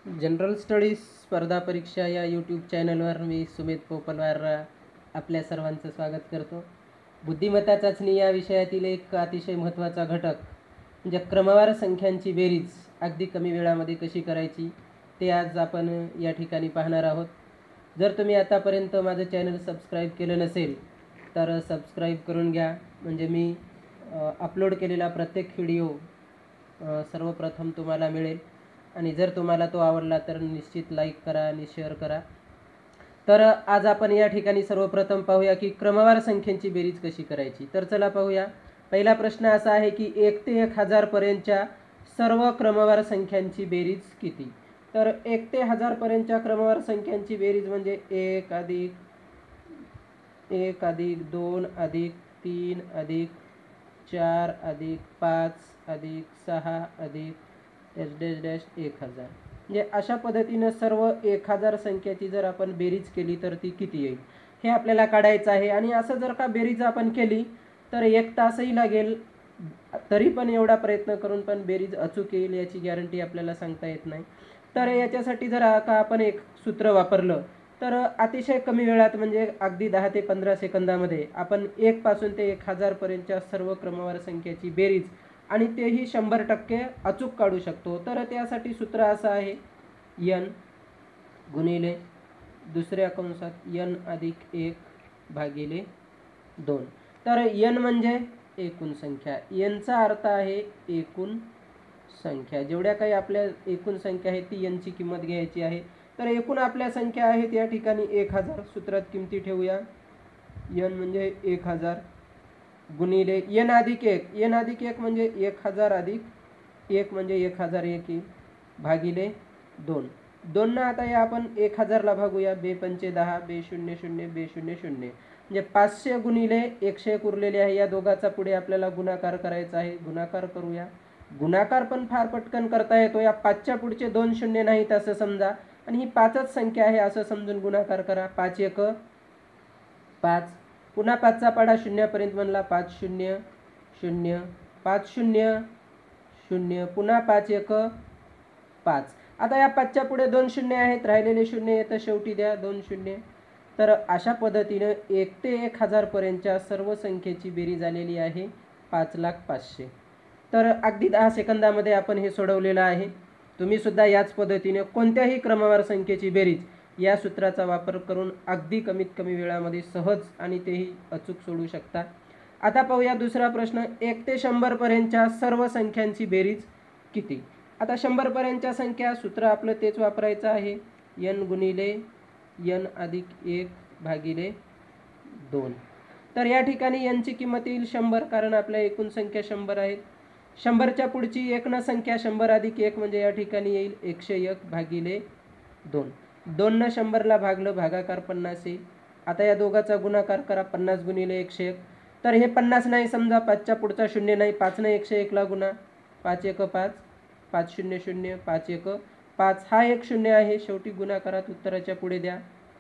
General studies स्पर्धा परीक्षा या यूट्यूब चॅनलवर मी सुमित पोपलवार आपल्या सर्वांचं स्वागत करतो. बुद्धिमत्ता चाचणी या विषयातील एक अतिशय महत्त्वाचा घटक म्हणजे क्रमवार संख्यांची बेरीज अगदी कमी वेळामध्ये कशी करायची ते आज आपण या ठिकाणी पाहणार आहोत. जर तुम्ही आतापर्यंत माझं चॅनल सबस्क्राईब केलं नसेल तर सबस्क्राईब करून घ्या, म्हणजे मी अपलोड केलेला प्रत्येक व्हिडिओ सर्वप्रथम तुम्हाला मिळेल. आणि जर तुम्हाला तो आवडला तर निश्चित लाईक करा आणि शेअर करा. तर आज आपण या ठिकाणी सर्वप्रथम पाहूया की क्रमवार संख्यांची बेरीज कशी करायची. तर चला पाहूया. पहिला प्रश्न असा आहे की 1 ते 1000 पर्यंतच्या सर्व क्रमवार संख्यांची बेरीज किती. तर 1 ते 1000 पर्यंतच्या क्रमवार संख्यांची बेरीज म्हणजे 1 अधिक 1 अधिक 2 अधिक 3 अधिक 4 अधिक 5 अधिक 6 अधिक -1000. म्हणजे अशा पद्धतीनं सर्व 1000 संख्याची जर आपण बेरीज केली तर ती किती येईल हे आपल्याला काढायचं आहे. आणि असं जर का बेरीज आपण केली तर 1 तासही लागेल, तरी पण एवढा प्रयत्न करून पण बेरीज अचूक येईल याची गॅरंटी आपल्याला सांगता येत नाही. तर याच्यासाठी जर का आपण एक सूत्र वापरलं तर अतिशय कमी वेळात म्हणजे अगदी 10 ते 15 सेकंदामध्ये आपण 1 पासून ते 1000 पर्यंतच्या सर्व क्रमवार संख्याची बेरीज आणि तेही 100% अचूक काढू शकतो. तर त्यासाठी सूत्र असं आहे n गुणिले दुसऱ्या कंसात n अधिक 1 भागिले 2. तर n म्हणजे एकूण संख्या, n चा अर्थ आहे एकूण संख्या. जेवढ्या काही आपल्या एकूण संख्या आहे ती n ची किंमत घ्यायची आहे. तर एकूण आपल्या संख्या आहेत या ठिकाणी 1000. सूत्रात किमती ठेवूया. n म्हणजे 1000 गुणिले n अधिक 1. n अधिक 1 म्हणजे 1000 अधिक 1 म्हणजे 1001 येईल भागिले 2. 2 ना आता या आपण 1000ला भागूया. 2 पंचे 10, 2 0 0, 2 0 0 म्हणजे 500 गुणिले 101 उरलेले आहे. या दोघाचा पुढे आपल्याला गुणाकार करायचा आहे. गुणाकार करूया. गुणाकार पण फार पटकन करता येतो. या 5च्या पुढचे 2 शून्य नाहीत असं समजा आणि ही 5च संख्या आहे असं समजून गुणाकार करा. 5 1 5. पुन्हा 5चा पाढा शून्यापर्यंत म्हणला. 5 0 0, 5 0 0, पुन्हा 5 1 5. आता या 5च्या पुढे 2 शून्य आहेत, राहिलेले शून्य येतं शेवटी द्या 2 शून्य. तर अशा पद्धतीनं 1 ते 1000 पर्यंतच्या सर्व संख्येची बेरीज आलेली आहे 5,05,000. तर अगदी 10 सेकंदामध्ये आपण हे सोडवलेलं आहे. तुम्ही सुद्धा याच पद्धतीने कोणत्याही क्रमवार संख्येची बेरीज या सूत्राचा वापर करून अगदी कमीत कमी वेळामध्ये सहज आणि तेही अचूक सोडवू शकता. आता पाहूया दुसरा प्रश्न. 1 ते 100 पर्यंतच्या सर्व संख्यांची बेरीज किती. आता 100 पर्यंतच्या संख्या सूत्र आपलं तेच वापरायचं आहे. n गुणिले n अधिक 1 भागिले 2. तर या ठिकाणी n ची किंमत येईल 100, कारण आपल्या एकूण संख्या 100 आहेत. 100च्या पुढची एक न संख्या 100 अधिक 1 म्हणजे या ठिकाणी येईल 101 भागिले 2. 2 न 100ला भागलं, भागाकार 50 येईल. आता या दोघाचा गुणाकार करा. 50 गुणिले 101. तर हे 50 नाही समजा, 5च्या पुढचा शून्य नाही. 5 न 101ला गुणा. 5 1 5, 5 0 0, 5 1 5. हा एक शून्य आहे. शेवटी गुणाकारात उत्तराच्या पुढे द्या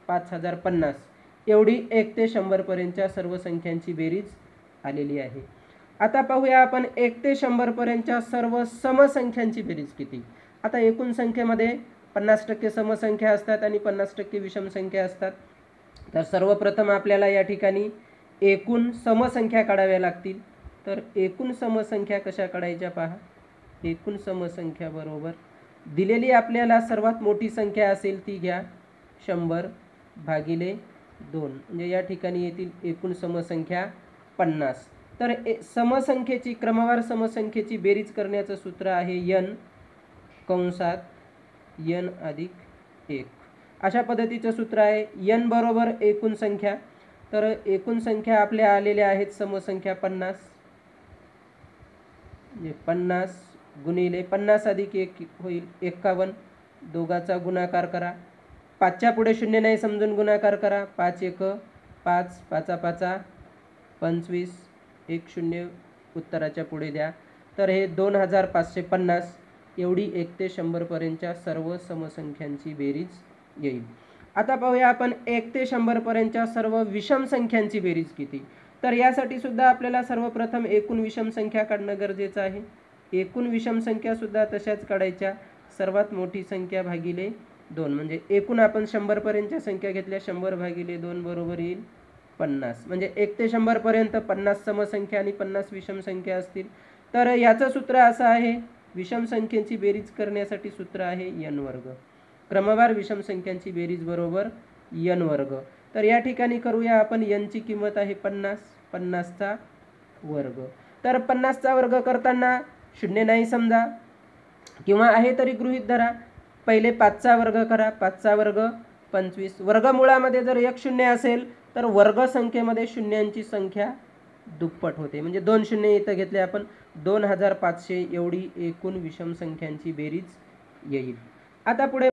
5050. एवढी 1 ते 100 पर्यंतच्या सर्व संख्यांची बेरीज आलेली आहे. आता पाहूया आपण 1 ते 100 पर्यंतच्या सर्व समसंख्यांची बेरीज किती. आता एकूण संख्येमध्ये 50% समसंख्या असतात आणि 50% विषम संख्या असतात. तर सर्वप्रथम आपल्याला या ठिकाणी एकूण समसंख्या काढाव्या लागतील. तर एकूण समसंख्या कशा काढायच्या पहा. एकूण समसंख्या बरोबर दिलेली आपल्याला सर्वात मोठी संख्या असेल ती घ्या 100 भागिले 2. म्हणजे या ठिकाणी येतील एकूण समसंख्या 50. तर समसंख्येची क्रमवार समसंख्येची बेरीज करण्याचं सूत्र आहे n कंसात n अधिक 1. अशा पद्धतीचं सूत्र आहे. n बरोबर एकूण संख्या. तर एकूण संख्या आपल्या आलेल्या आहेत समसंख्या 50. म्हणजे 50 गुणिले 50 अधिक 1 होईल 51. दोघाचा गुणाकार करा. 5च्या पुढे शून्य नाही समजून गुणाकार करा. 5 1 5, 5 5 25, 1 0 उत्तराच्या पुढे द्या. तर हे 2550 एवढी 1 ते 100 पर्यंतच्या सर्व समसंख्यांची बेरीज येईल. आता पाहूया आपण 1 ते 100 पर्यंतच्या सर्व विषम संख्यांची बेरीज किती. तर यासाठी सुद्धा आपल्याला सर्वप्रथम एकूण विषम संख्या काढणं गरजेचं आहे. एकूण विषम संख्या सुद्धा तशाच काढायच्या. सर्वात मोठी संख्या भागिले 2, म्हणजे एकूण आपण 100 पर्यंतच्या संख्या घेतल्या, 100 भागिले 2 बरोबर येईल 50. म्हणजे 1 ते 100 पर्यंत 50 समसंख्या आणि 50 विषम संख्या असतील. तर याचं सूत्र असं आहे, विषम संख्येची बेरीज करण्यासाठी सूत्र आहे n वर्ग. क्रमवार विषम संख्यांची बेरीज बरोबर n वर्ग. तर या ठिकाणी करूया आपण, n ची किंमत आहे 50, 50चा वर्ग. तर 50चा वर्ग करताना शून्य नाही समजा, किंवा आहे तरी गृहीत धरा. पहिले 5चा वर्ग करा, 5चा वर्ग 25. वर्गमुळामध्ये जर 1 शून्य असेल तर वर्ग संख्येमध्ये शून्यांची संख्या दुप्पट होते, म्हणजे 2 शून्य इथं घेतले आपण, 2500 एवढी एकूण विषम संख्यांची बेरीज येईल. आता पुढे